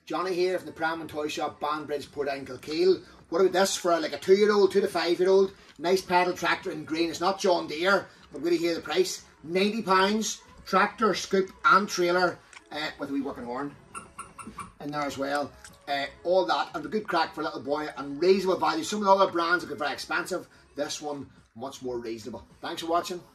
Johnny here from the Pram and Toy Shop, Banbridge, Port Kilkeel. What about this for like a 2-year-old, 2 to 5-year-old? Nice pedal tractor in green. It's not John Deere, but really hear the price. £90. Tractor, scoop and trailer with a wee working horn in there as well. All that and a good crack for a little boy and reasonable value. Some of the other brands are very expensive. This one much more reasonable. Thanks for watching.